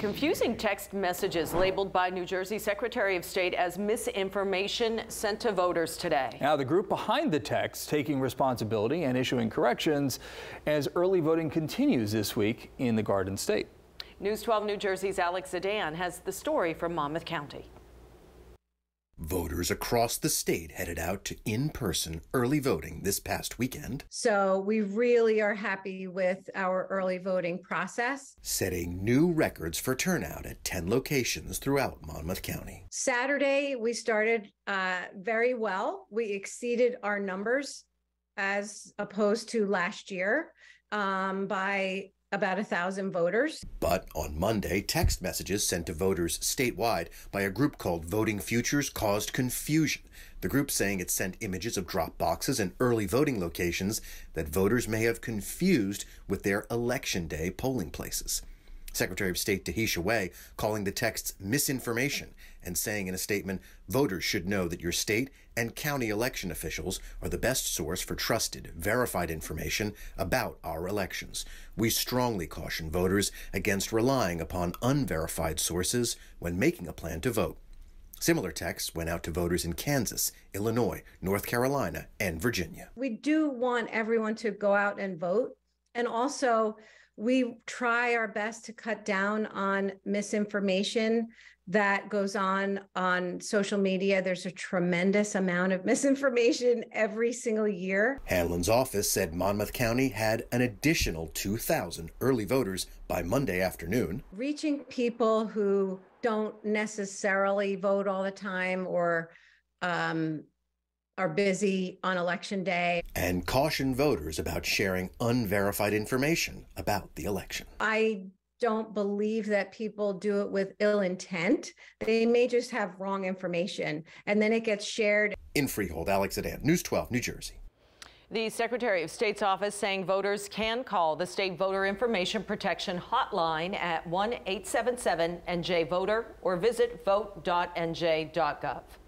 Confusing text messages labeled by New Jersey Secretary of State as misinformation sent to voters today. Now, the group behind the text taking responsibility and issuing corrections as early voting continues this week in the Garden State. News 12 New Jersey's Alex Zidane has the story from Monmouth County. Voters across the state headed out to in-person early voting this past weekend. So we really are happy with our early voting process, setting new records for turnout at 10 locations throughout Monmouth County. Saturday, we started very well. We exceeded our numbers as opposed to last year by about 1,000 voters. But on Monday, text messages sent to voters statewide by a group called Voting Futures caused confusion. The group saying it sent images of drop boxes and early voting locations that voters may have confused with their Election Day polling places. Secretary of State Tahisha Way calling the texts misinformation and saying in a statement, voters should know that your state and county election officials are the best source for trusted, verified information about our elections. We strongly caution voters against relying upon unverified sources when making a plan to vote. Similar texts went out to voters in Kansas, Illinois, North Carolina, and Virginia. We do want everyone to go out and vote, and also we try our best to cut down on misinformation that goes on social media. There's a tremendous amount of misinformation every single year. Hanlon's office said Monmouth County had an additional 2,000 early voters by Monday afternoon. Reaching people who don't necessarily vote all the time or are busy on Election Day. And caution voters about sharing unverified information about the election. I don't believe that people do it with ill intent. They may just have wrong information, and then it gets shared. In Freehold, Alex Zidane, News 12, New Jersey. The Secretary of State's office saying voters can call the State Voter Information Protection Hotline at 1-877-NJ-VOTER or visit vote.nj.gov.